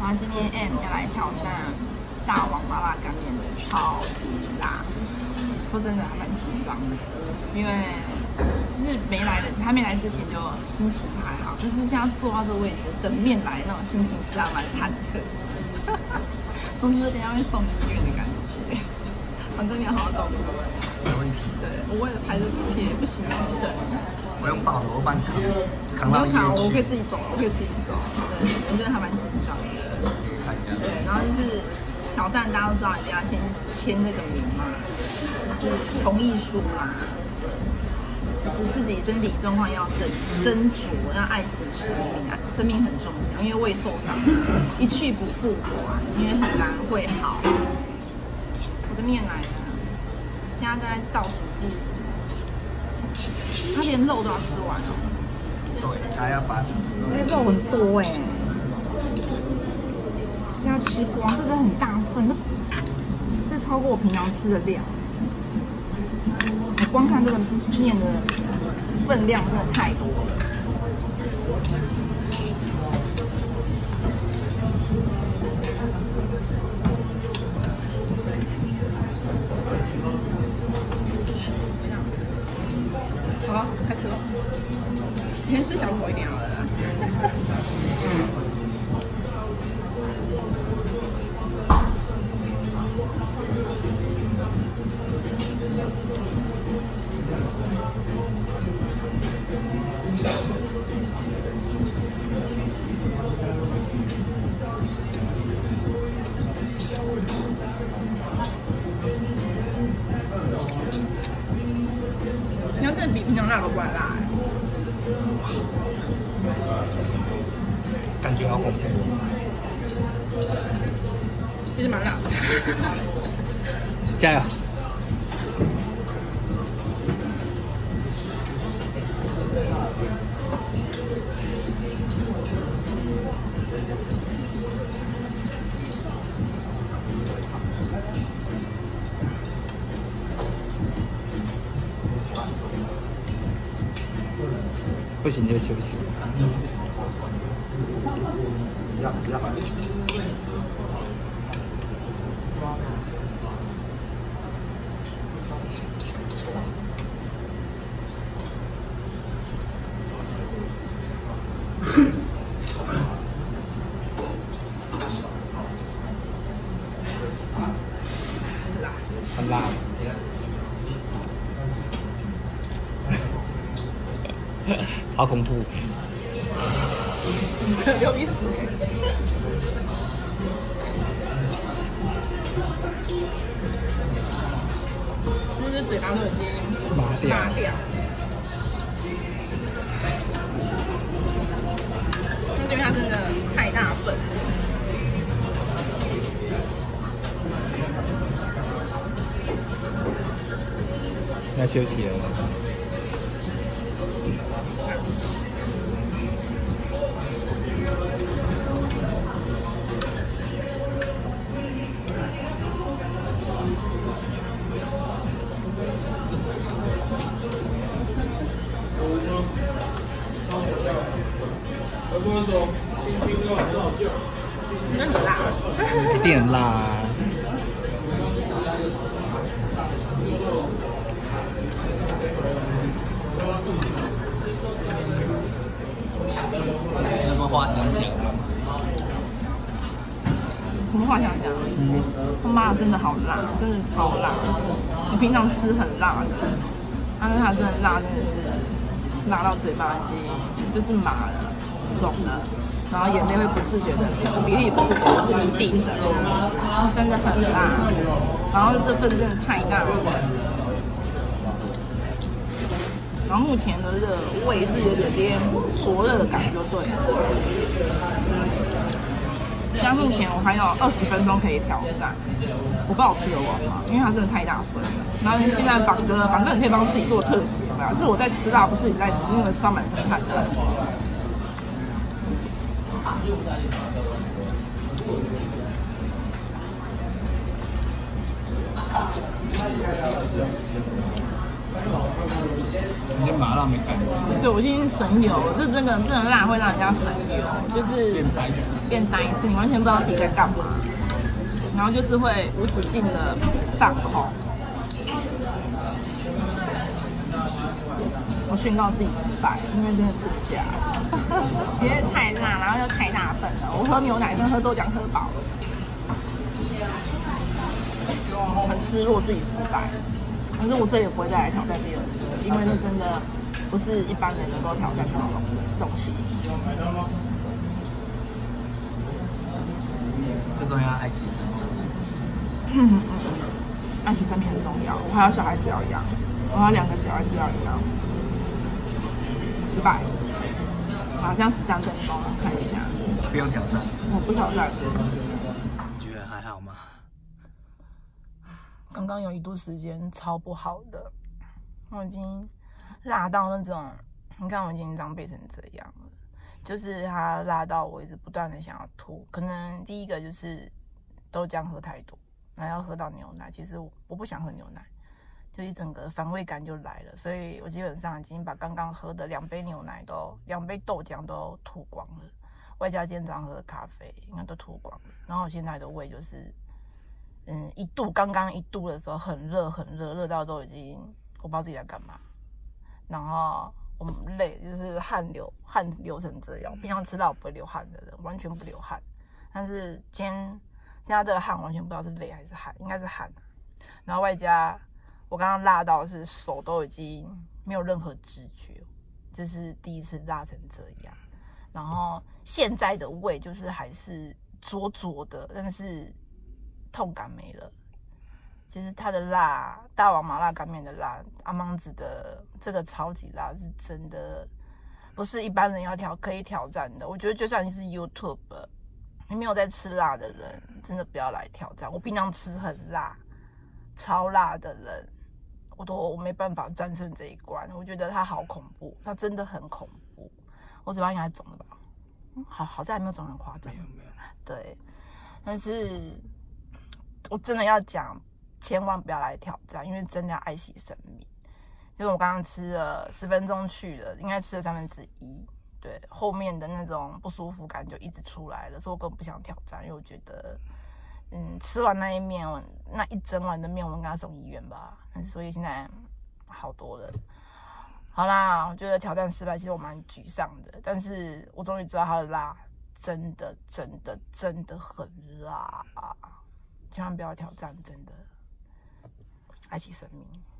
然后今天 M 要来挑战大王麻辣干面的超级辣。说真的，还蛮紧张的，因为就是还没来之前就心情还好，但是现在坐到这个位置等面来那种心情是还蛮忐忑，总觉得等一下会送医院的感觉。反正你要好好照顾我。 没问题。 对，我为了拍这部片不惜牺牲。 我用抱头，我帮你扛到医院去。 我可以自己走，对，我觉得还蛮紧张的。 看一下。 对，然后就是挑战，大家都知道一定要先签这个名嘛，就是同意书嘛，就是自己身体状况要斟酌，要爱惜生命，生命很重要，因为胃受伤，一去不复返，因为很难会好。我的面来了，现在在倒数计时，他连肉都要吃完哦。 对，他要把那肉很多哎，要吃光，这真的很大份，这超过我平常吃的量。我光看这个面的分量真的太多了。好，开始了。你先吃小口一点好了啦。你要真的比平常辣都不辣哎。 感觉好恐怖。 其实蛮辣的。 加油！不行就休息。很辣。好恐怖！ 流鼻水。就是嘴巴都已经麻掉。那因为它真的太大份。 要休息了。 那很辣， 一定很辣啊！有什么话想讲？ 什么话想讲？他妈的，真的好辣，真的超辣！我平常吃很辣的，但是它真的辣，真的是辣到嘴巴就是麻了、肿了。然后眼泪会不自觉的流，鼻涕不自觉的是一定的，真的很辣。然后这份真的太大了。然后目前的热胃是有点灼热的感觉，就对了。现在目前我还有20分钟可以挑战，我不知道我吃得完吗？因为它真的太大份了。然后现在榜哥你可以帮自己做特写嘛？是我在吃辣，不是你在吃，那个烧满身汗的。 你的麻辣没感觉， 对，我已经神游，这真的辣会让人家神游，就是变呆滞，你完全不知道自己在干嘛，然后就是会无止境的上空。我宣告自己失败，因为真的吃不下，因为太辣，然后又太大份了。我喝牛奶跟喝豆浆喝饱了，很失落自己失败。可是我这也不会再来挑战第二次了，因为那真的不是一般人能够挑战这种东西。 最重要爱惜生命。 爱惜生命很重要，我还有小孩子要养，我还有2个小孩子要养。失败，好像是这样跟你们看一下。 不用挑战。 我不挑战。 觉得还好吗？ 刚刚有一度时间超不好的，我已经辣到那种，你看我已经狼狈成这样了，就是它辣到我一直不断的想要吐。可能第一个就是豆浆喝太多，然后要喝到牛奶，其实我不想喝牛奶。就一整个反胃感就来了，所以我基本上已经把刚刚喝的2杯牛奶2杯豆浆都吐光了，外加今天早上喝的咖啡应该都吐光了。然后我现在的胃就是，刚刚1度的时候很热，热到都已经我不知道自己在干嘛。然后我累，就是汗流成这样。平常吃辣我不会流汗的人，完全不流汗，但是现在这个汗完全不知道是泪还是汗，应该是汗。然后外加我刚刚辣到是手都已经没有任何知觉，这是第一次辣成这样。然后现在的胃就是还是灼的，但是痛感没了。其实它的辣，大王麻辣干面的辣，阿芒子的这个超级辣是真的不是一般人可以挑战的。我觉得就算你是 YouTube， 你没有在吃辣的人，真的不要来挑战。我平常吃很辣、超辣的人。我没办法战胜这一关，我觉得它好恐怖，它真的很恐怖。我嘴巴应该肿了吧？好在还没有肿很夸张。没有。对，但是我真的要讲，千万不要来挑战，因为真的要爱惜生命。就是我刚刚吃了10分钟去了，应该吃了1/3。对，后面的那种不舒服感就一直出来了，所以我根本不想挑战，因为我觉得。吃完那一整碗的面，我们跟他送医院吧。所以现在好多了。好啦，我觉得挑战失败，其实我蛮沮丧的。但是我终于知道它的辣真的很辣，千万不要挑战，真的爱惜生命。